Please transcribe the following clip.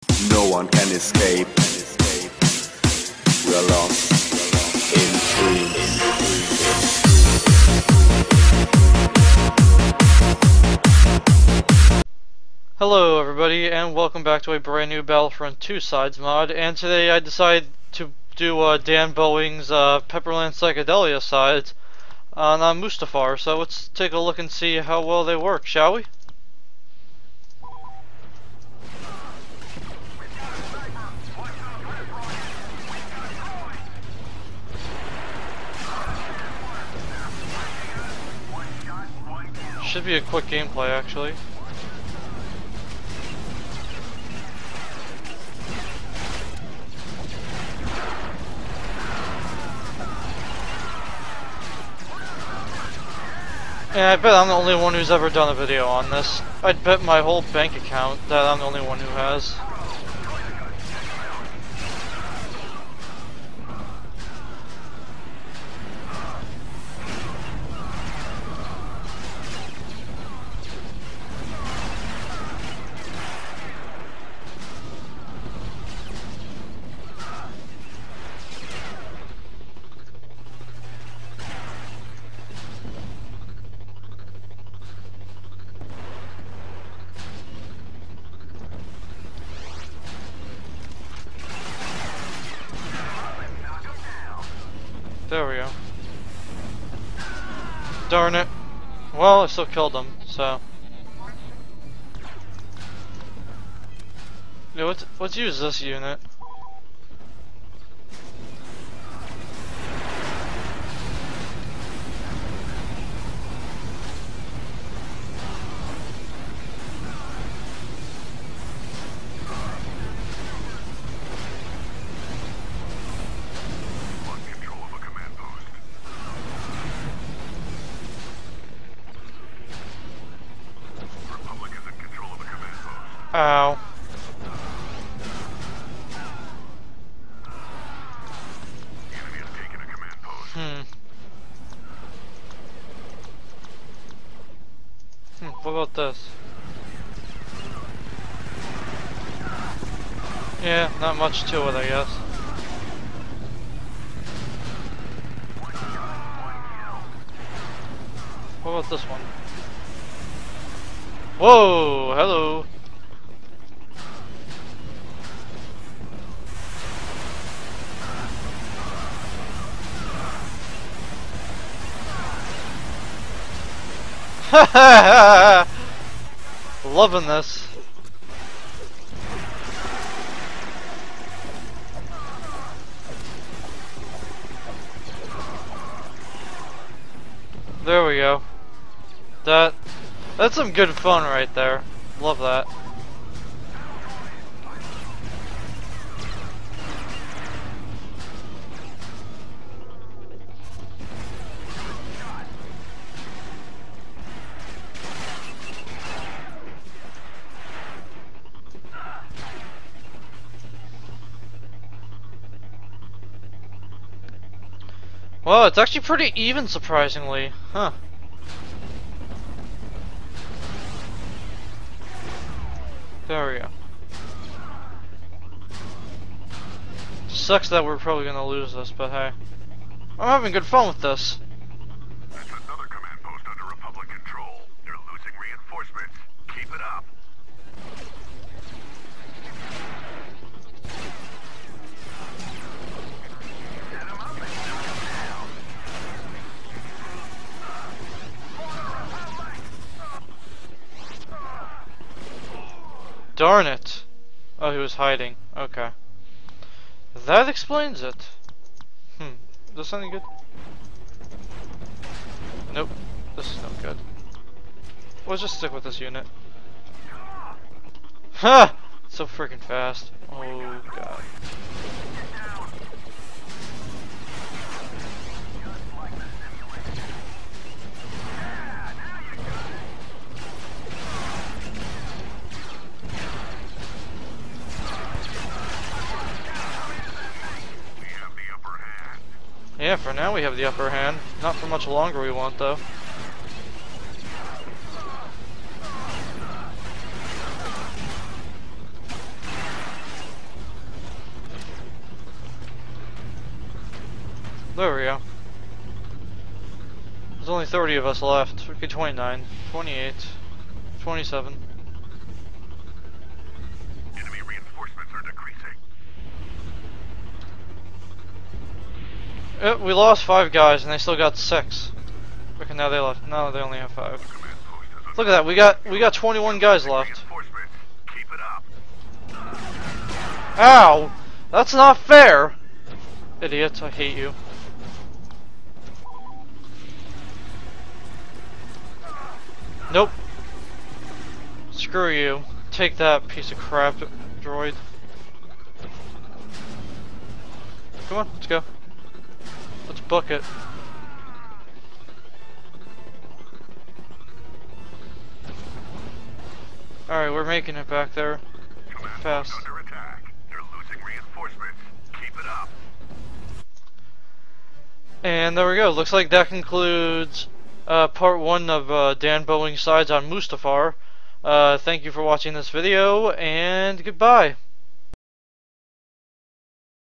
No one can escape. We're lost in dreams. Hello everybody, and welcome back to a brand new Battlefront 2 Sides mod, and today I decided to do Dan Boeing's Pepperland Psychedelia sides on Mustafar, so let's take a look and see how well they work, shall we? Should be a quick gameplay actually. And I bet I'm the only one who's ever done a video on this. I'd bet my whole bank account that I'm the only one who has. There we go. Darn it. Well, I still killed him, so. Yeah, let's use this unit. Ow. What about this? Yeah, not much to it, I guess. What about this one? Whoa, hello. Loving this. There we go. That's some good fun right there. Love that. Well, it's actually pretty even, surprisingly. Huh. There we go. Sucks that we're probably gonna lose this, but hey. I'm having good fun with this. That's another command post under Republic control. They're losing reinforcements. Keep it up. Darn it. Oh, he was hiding. Okay. That explains it. Is this any good? Nope. This is no good. We'll just stick with this unit. Ha! So freaking fast. Oh god. Yeah, for now we have the upper hand. Not for much longer we want, though. There we go. There's only 30 of us left. Okay, 29, 28, 27. Enemy reinforcements are decreasing. We lost 5 guys and they still got 6. Okay, now they left. Now they only have 5. Command post is Look at that. We got 21 guys left. reinforcements. Keep it up. Ow! That's not fair! Idiot, I hate you. Nope. Screw you. Take that, piece of crap droid. Come on, let's go. Let's book it. Alright, we're making it back there. Command Fast. post under attack. They're losing reinforcements. Keep it up. And there we go. Looks like that concludes part 1 of Dan Boeing's sides on Mustafar. Thank you for watching this video, and goodbye.